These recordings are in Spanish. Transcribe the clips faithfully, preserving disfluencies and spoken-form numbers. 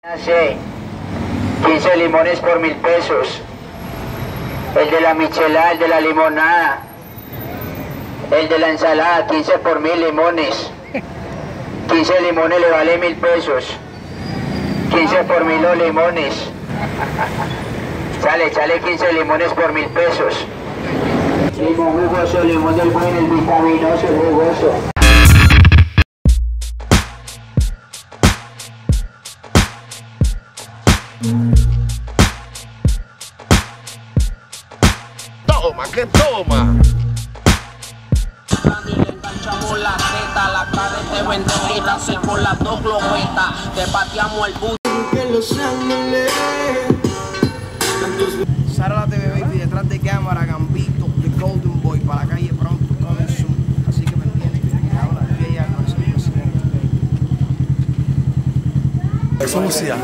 Sí, quince limones por mil pesos. El de la michelada, el de la limonada, el de la ensalada, quince por mil limones. quince limones le vale mil pesos. quince por mil los limones. Sale, sale quince limones por mil pesos. Limón jugoso, limón del buen, el vitaminoso, el jugoso. Toma, que toma. Le enganchamos la teta, la cara te vende y la hace con las dos globetas. Te pateamos el bus. Sara la T V Baby detrás de cámara, Gambito, The Golden Boy, para la calle pronto, con el Zoom. Así que me entienden que ahora de ella no es el presidente. Eso no sea.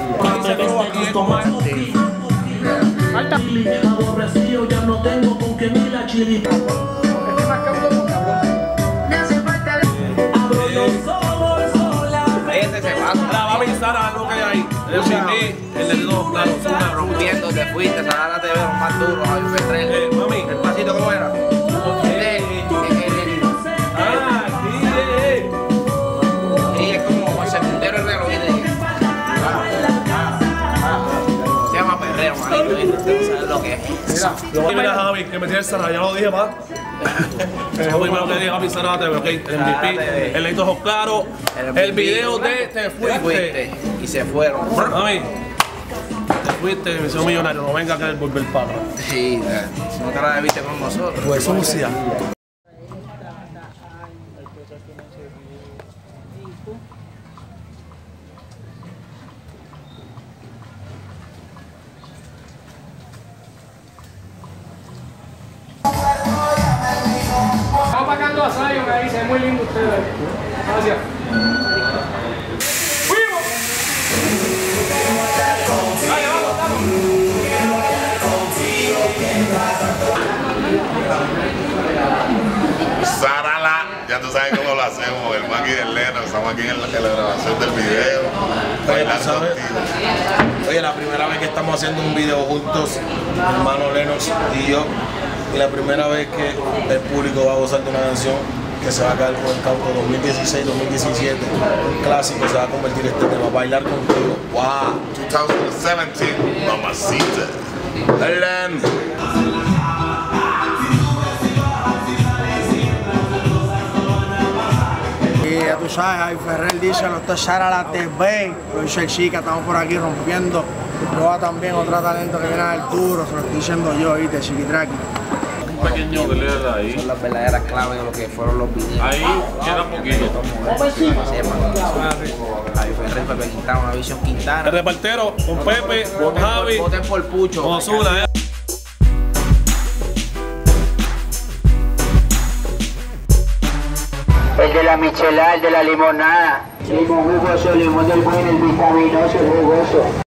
Falta. Aborrecido, ya no tengo con que ni la chilita. Este más cabrón, cabrón. Abro los ojos sola. Este se va. La va a pensar a lo que hay ahí. El M V P, el de dos, claro, una Rompiendo, te fuiste, Sara te veo más duro, a un estrés. Eh, mami. El pasito, ¿cómo era? Ah, sí, eh. Sí, es como el secundero el reloj de... Se llama perreo, manito, ¿viste? Usted no sabe lo que es. Lo que mira Javi, que me tiene el Sara, ya lo dije más. Eso primero que dije Javi Sara T V, ok. El M V P, el Leito Ojos Claros, el video de Te Fuiste. Y se fueron. Mami, te fuiste, me hizo millonario, no venga a querer volver para atrás. Sí, no te la debiste con nosotros. Pues eso no sea. Estamos pagando a Zion ahí, se ve muy lindo ustedes. Gracias. Sara la, ya tú sabes cómo lo hacemos, el Maki del Leno, estamos aquí en la, en la grabación del video. Oye, ¿tú sabes? Oye, la primera vez que estamos haciendo un video juntos, mi hermano Lennox y yo, y la primera vez que el público va a gozar de una canción que se va a quedar con el cauto dos mil dieciséis dos mil diecisiete, un clásico, se va a convertir este tema, Bailar Contigo. ¡Wow! dos mil diecisiete, Mamacita. Ellen. Y ya tú sabes, Javi Ferrer dice, no está Sara la T V, lo dice el Chica, estamos por aquí rompiendo. Prueba también otro talento que viene al duro, se lo estoy diciendo yo, ¿viste? Chiquitraqui. Un pequeño que le da ahí. Son las verdaderas claves de lo que fueron los videos. Ahí queda poquito. Javi Ferrer, Pepe Quintana, una visión Quintana. El repartero, con Pepe, con Javi, Voten por Pucho. con Ozuna, eh. El de la michelada, el de la limonada. Limón jugoso, limón del buen, el vitaminoso, el jugoso.